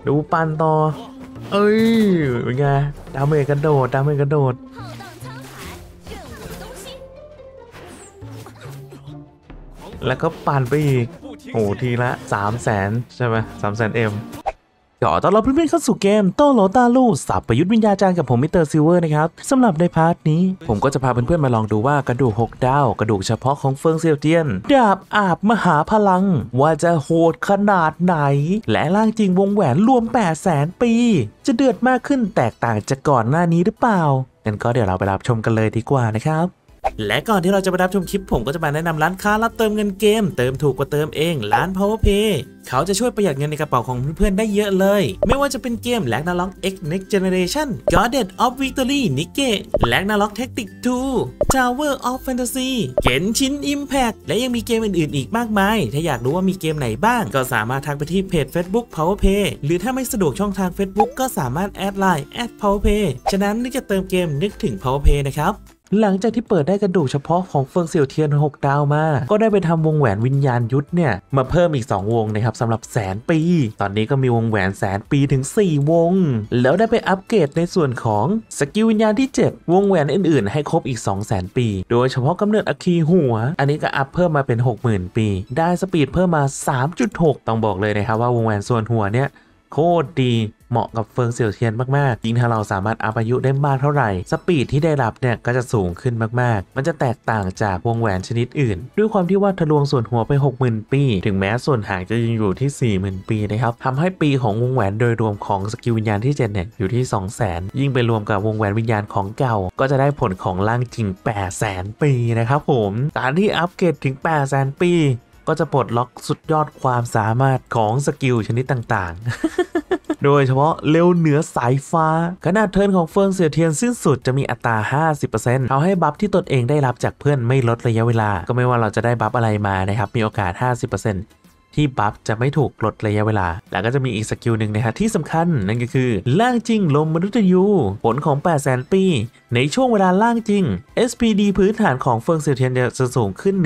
ดูปั่นต่อเอ้ยเป็นไงดาเมจกระโดดแล้วก็ปั่นไปอีกโอ้ทีละ300,000ใช่ไหม300,000 ขอต้อนรับเพื่อนๆเข้าสู่เกมโตโหลตาลูสับประยุทธ์วิญญาจารย์กับผมมิสเตอร์ซิลเวอร์นะครับสำหรับในพาร์ทนี้ผมก็จะพาเพื่อนๆมาลองดูว่ากระดูก6 ดาวกระดูกเฉพาะของเฟิงเซียวเจียนดาบอาบมหาพลังว่าจะโหดขนาดไหนและร่างจริงวงแหวนรวม800,000 ปีจะเดือดมากขึ้นแตกต่างจากก่อนหน้านี้หรือเปล่างั้นก็เดี๋ยวเราไปรับชมกันเลยดีกว่านะครับและก่อนที่เราจะไปรับชมคลิปผมก็จะมาแนะนำร้านค้ารับเติมเงินเกมเติมถูกกว่าเติมเองร้าน PowerPay เขาจะช่วยประหยัดเงินในกระเป๋าของเพื่อนๆได้เยอะเลยไม่ว่าจะเป็นเกม Ragnarok X Next Generation Goddess of Victory Nikke Ragnarok Tactics 2 Tower of Fantasy Genshin Impact และยังมีเกมอื่นๆอีกมากมายถ้าอยากรู้ว่ามีเกมไหนบ้างก็สามารถทักไปที่เพจ Facebook PowerPay หรือถ้าไม่สะดวกช่องทาง Facebook ก็สามารถแอดไลน์ @PowerPay ฉะนั้นนึกจะเติมเกมนึกถึง PowerPay นะครับหลังจากที่เปิดได้กระดูกเฉพาะของเฟิงเสี่ยวเทียน6 ดาวมาก็ได้ไปทำวงแหวนวิญญาณยุทธเนี่ยมาเพิ่มอีก2 วงนะครับสำหรับ100,000 ปีตอนนี้ก็มีวงแหวน100,000 ปีถึง4 วงแล้วได้ไปอัปเกรดในส่วนของสกิลวิญญาณที่7วงแหวนอื่นๆให้ครบอีก200,000 ปีโดยเฉพาะกำเนิดอัคคีหัวอันนี้ก็อัพเพิ่มมาเป็น 60,000 ปีได้สปีดเพิ่มมา 3.6 ต้องบอกเลยนะครับว่าวงแหวนส่วนหัวเนี่ยโคตรดีเหมาะกับเฟิงเสี่ยวเทียนมากๆยิ่งถ้าเราสามารถอัพอายุได้มากเท่าไหร่สปีดที่ได้รับเนี่ยก็จะสูงขึ้นมากๆมันจะแตกต่างจากวงแหวนชนิดอื่นด้วยความที่ว่าทะลวงส่วนหัวไป 60,000 ปีถึงแม้ส่วนหางจะยังอยู่ที่ 40,000 ปีนะครับทำให้ปีของวงแหวนโดยรวมของสกิลวิญญาณที่7เนี่ยอยู่ที่ 200,000 ยิ่งไปรวมกับวงแหวนวิญญาณของเก่าก็จะได้ผลของร่างจริง 800,000 ปีนะครับผมการที่อัปเกรดถึง 800,000 ปีก็จะปลดล็อกสุดยอดความสามารถของสกิลชนิดต่างๆ โดยเฉพาะเร็วเหนือสายฟ้าขนาดเทิร์นของเฟิงเสี่ยวเทียนสิ้นสุดจะมีอัตรา 50% ทำให้บัฟที่ตนเองได้รับจากเพื่อนไม่ลดระยะเวลาก็ไม่ว่าเราจะได้บัฟอะไรมานะครับมีโอกาส 50%ที่บัฟจะไม่ถูกลดระยะเวลาแล้วก็จะมีอีกสกิลหนึ่งนะครับที่สำคัญนั่นก็คือร่างจริงลมมนุษย์ยูผลของ 800,000 ปีในช่วงเวลาร่างจริง SPD พื้นฐานของเฟิงเสี่ยวเทียนจะสูงขึ้น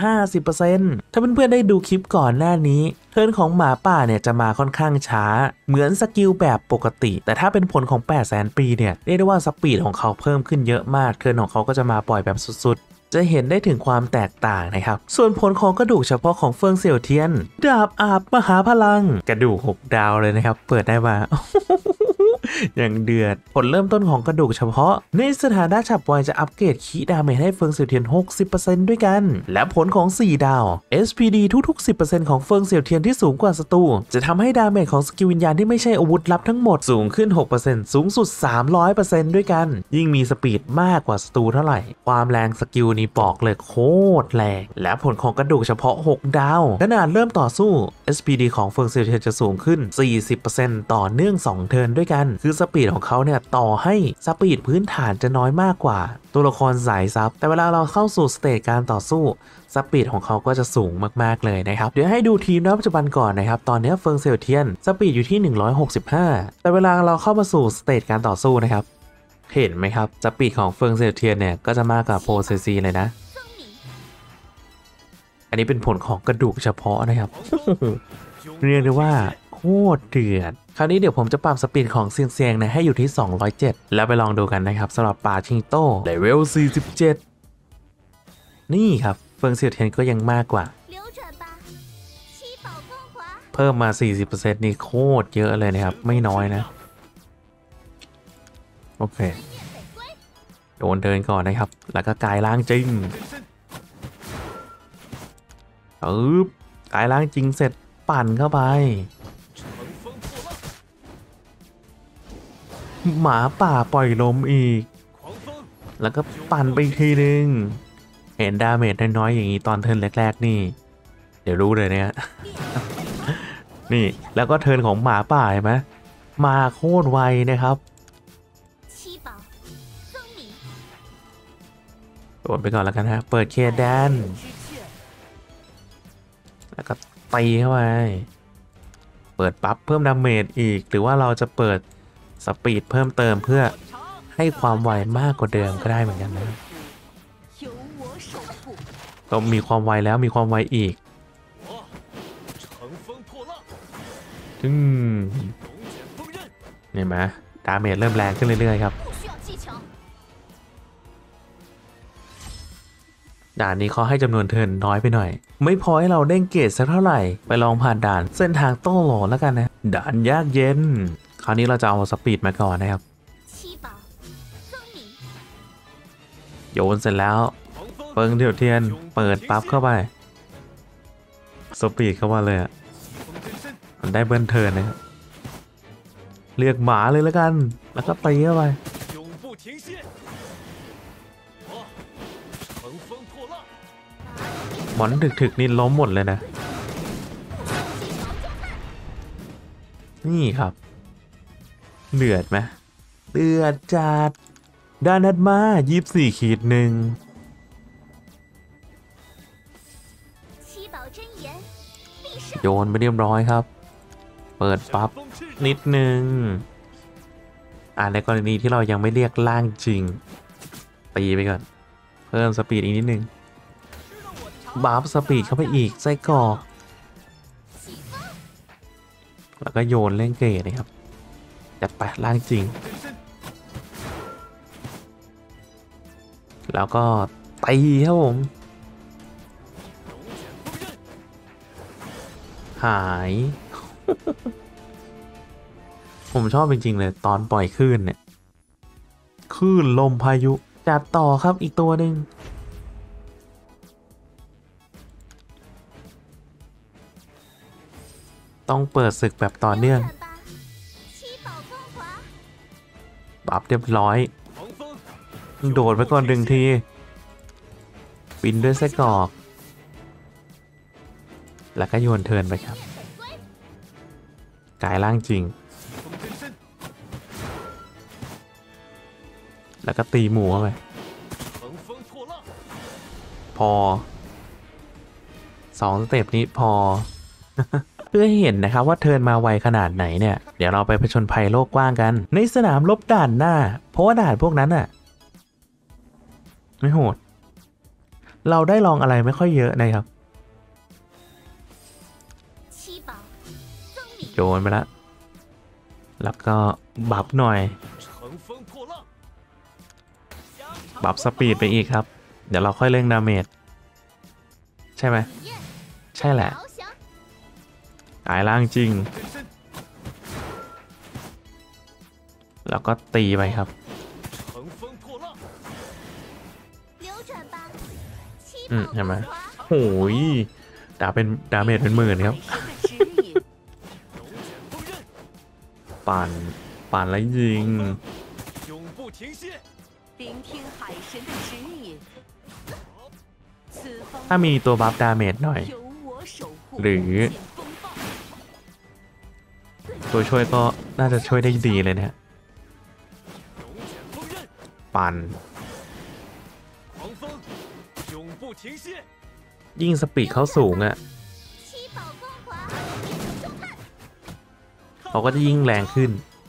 150% ถ้าเพื่อนๆได้ดูคลิปก่อนหน้านี้เทิร์นของหมาป่าเนี่ยจะมาค่อนข้างช้าเหมือนสกิลแบบปกติแต่ถ้าเป็นผลของ 800,000 ปีเนี่ยเรียกได้ว่าสปีดของเขาเพิ่มขึ้นเยอะมากเทิร์นของเขาก็จะมาปล่อยแบบสุดๆจะเห็นได้ถึงความแตกต่างนะครับส่วนผลของกระดูกเฉพาะของเฟิงเสี่ยวเทียนดาบอาบมหาพลังกระดูก6 ดาวเลยนะครับเปิดได้มา อย่างเดือดผลเริ่มต้นของกระดูกเฉพาะในสถานะฉับไวจะอัปเกรดคีดาเมจให้เฟิงเสี่ยวเทียน 60% ด้วยกันและผลของ4 ดาว SPD ทุกๆ 10% ของเฟิงเสี่ยวเทียนที่สูงกว่าศัตรูจะทำให้ดาเมจของสกิลวิญญาณที่ไม่ใช่อาวุธลับทั้งหมดสูงขึ้น 6% สูงสุด 300% ด้วยกันยิ่งมีสปีดมากกว่าศัตรูเท่าไหร่ความแรงสกิลนี้บอกเลยโคตรแรงและผลของกระดูกเฉพาะ6 ดาวขนาดเริ่มต่อสู้ SPD ของเฟิงเสี่ยวเทียนจะสูงขึ้น 40% ต่อเนื่อง2 เทิร์นด้วยกันคือสปีดของเขาเนี่ยต่อให้สปีดพื้นฐานจะน้อยมากกว่าตัวละครสายซับแต่เวลาเราเข้าสู่สเตจการต่อสู้สปีดของเขาก็จะสูงมากๆเลยนะครับเดี๋ยวให้ดูทีมณปัจจุบันก่อนนะครับตอนนี้เฟิงเสี่ยวเทียนสปีดอยู่ที่165แต่เวลาเราเข้ามาสู่สเตจการต่อสู้นะครับเห็นไหมครับสปีดของเฟิงเสี่ยวเทียนเนี่ยก็จะมากกว่าโพเซซีเลยนะอันนี้เป็นผลของกระดูกเฉพาะนะครับ เรียกได้ว่าโคตรเดือดคราวนี้เดี๋ยวผมจะปรับสปีดของเซียงๆนะให้อยู่ที่207แล้วไปลองดูกันนะครับสำหรับปาชิงโต้เลเวล47นี่ครับเฟิงเสี่ยวเทียนก็ยังมากกว่าเพิ่มมา 40% นี่โคตรเยอะเลยนะครับไม่น้อยนะโอเคโดนเดินก่อนนะครับแล้วก็กายล้างจริงกายล้างจริงเสร็จปั่นเข้าไปหมาป่าปล่อยลมอีกแล้วก็ปั่นไปอีกทีนึงเห็นดาเมจน้อยๆอย่างนี้ตอนเทิร์นแรกๆนี่เดี๋ยวรู้เลยเนี่ย นี่แล้วก็เทิร์นของหมาป่าเห็นไหมมาโคตรไวนะครับโดดไปก่อนแล้วกันฮะเปิดเคแดนแล้วก็ตีเข้าไปเปิดปั๊บเพิ่มดาเมจอีกหรือว่าเราจะเปิดสปีดเพิ่มเติมเพื่อให้ความไวมากกว่าเดิมก็ได้เหมือนกันนะก็มีความไวแล้วมีความไวอีกเห็นไหมดาเมจเริ่มแรงขึ้นเรื่อยๆครับด่านนี้เขาให้จำนวนเทิร์นน้อยไปหน่อยไม่พอให้เราเด้งเกรดสักเท่าไหร่ไปลองผ่านด่านเส้นทางโต้โหลแล้วกันนะด่านยากเย็นคราวนี้เราจะเอาสปีดมาก่อนนะครับโยนเสร็จแล้วเปิงเดี่ยวเทียนเปิดปั๊บเข้าไปสปีดเข้ามาเลยอ่ะมันได้เบิ้ลเทิร์นนะครับเรียกหมาเลยแล้วกันแล้วก็ตีเข้าไปหมอนถึกๆนี่ล้มหมดเลยนะนี่ครับเดือดไหมเดือดจัดด้านนัดมา24-1โยนไปเรียบร้อยครับเปิดปั๊บนิดนึงในกรณีที่เรายังไม่เรียกล่างจริงตีไปก่อนเพิ่มสปีดอีกนิดนึงบัฟสปีดเข้าไปอีกไส้กรอกแล้วก็โยนเล่นเกตนะครับจัดไปล่างจริงแล้วก็ตีครับผมหาย ผมชอบจริงๆเลยตอนปล่อยคลื่นเนี่ยคลื่นลมพายุจัดต่อครับอีกตัวหนึ่งต้องเปิดศึกแบบต่อเนื่องบัฟเรียบร้อยโดดไปก่อนดึงทีบินด้วยไส้กรอกแล้วก็โยนเทิร์นไปครับกายล่างจริงแล้วก็ตีหมูเข้าไปพอ2สเต็ปนี้พอ เพื่อให้เห็นนะครับว่าเทิร์นมาไวขนาดไหนเนี่ยเดี๋ยวเราไปผจญภัยโลกกว้างกันในสนามรบด่านหน้าเพราะว่าด่านพวกนั้นน่ะไม่โหดเราได้ลองอะไรไม่ค่อยเยอะนะครับโยนไปละแล้วก็บัฟหน่อยบัฟสปีดไปอีกครับเดี๋ยวเราค่อยเร่งดาเมจใช่ไหมใช่แหละกายล่างจริงแล้วก็ตีไปครับเห็นไหมโอ้ยดาเมจเป็นหมื่นครับปั่นแล้วยิงถ้ามีตัวบัฟดาเมจหน่อยหรือตัวช่วยก็น่าจะช่วยได้ดีเลยนะปั่นยิ่งสปีดเขาสูงอ่ะเขาก็จะยิ่งแรงขึ้น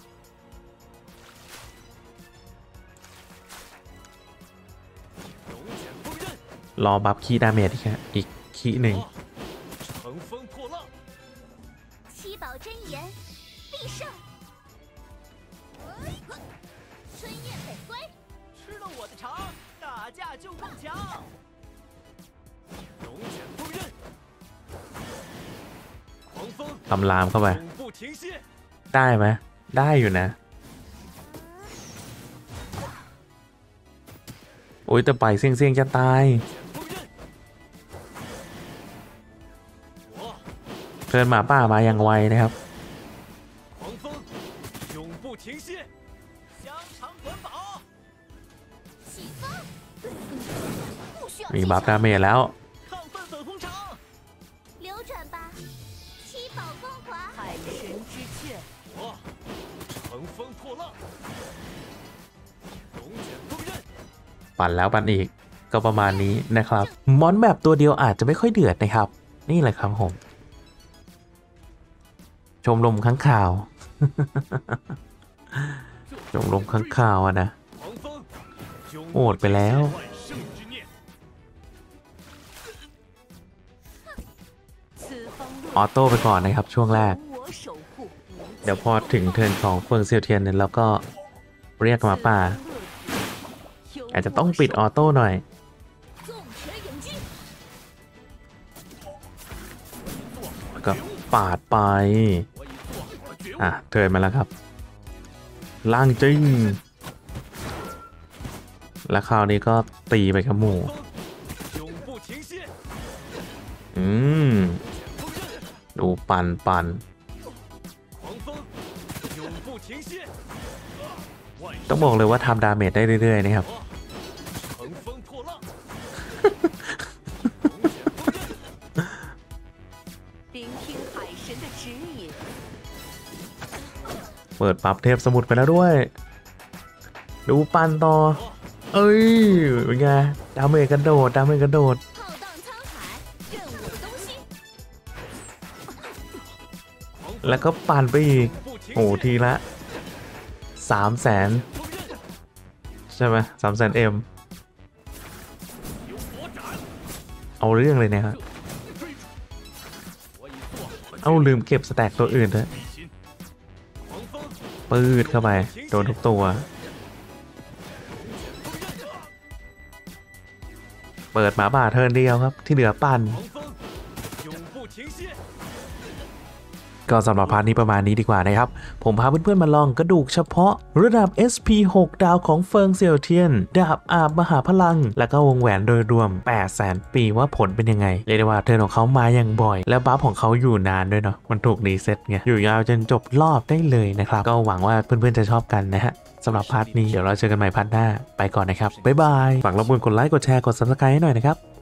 รอบัฟคีดาเมจอีกคีหนึ่งคำรามเข้าไปได้ไหมได้อยู่นะโอ้ยแต่ไปเสี่ยงจะตายเกินหมาป่ามาอย่างไวนะครับมีบัฟดาเมจแล้วปั่นแล้วปั่นอีกก็ประมาณนี้นะครับมอนแบบตัวเดียวอาจจะไม่ค่อยเดือดนะครับนี่แหละครับผมชมรมค้างคาว ชมรมค้างคาวอะนะโอดไปแล้วออโต้ไปก่อนนะครับช่วงแรกเดี๋ยวพอถึงเทิร์นของเฟิงเซียวเทียนเนี่ยแล้วก็เรียกหมาป่าอาจจะต้องปิดออโต้หน่อยแล้วก็ปาดไปเทิร์นมาแล้วครับล่างจริงแล้วคราวนี้ก็ตีไปกับหมู่ดูปั่นต้องบอกเลยว่าทำดาเมจได้เรื่อยๆนะครับเปิดปั๊บเทพสมุทรไปแล้วด้วยดูปั่นต่อเอ้ยเป็นไงดาเมจกระโดดแล้วก็ปั่นไปอีกโอ้ทีละ300,000ใช่ไหม300,000 เอาเรื่องเลยเนี่ยครับเอาลืมเก็บสแต็กตัวอื่นด้วยปืดเข้าไปโดนทุกตัวเปิดหมาป่าเทิร์นเดียวครับที่เหลือปั่นก็สำหรับพาร์ทนี้ประมาณนี้ดีกว่านะครับผมพาเพื่อนๆมาลองกระดูกเฉพาะระดับ SP 6 ดาวของเฟิงเซียวเทียนดาบอาบมหาพลังและก็วงแหวนโดยรวม 800,000 ปีว่าผลเป็นยังไงเรียกได้ว่าเทิร์นของเขามาอย่างบ่อยและบัฟของเขาอยู่นานด้วยเนาะมันถูกรีเซ็ตไงอยู่ยาวจนจบรอบได้เลยนะครับก็หวังว่าเพื่อนๆจะชอบกันนะฮะสำหรับพาร์ทนี้เดี๋ยวเราเจอกันใหม่พาร์ทหน้าไปก่อนนะครับบ๊ายบายฝากรบกวนกดไลค์กดแชร์กด Subscribe ให้หน่อยนะครับ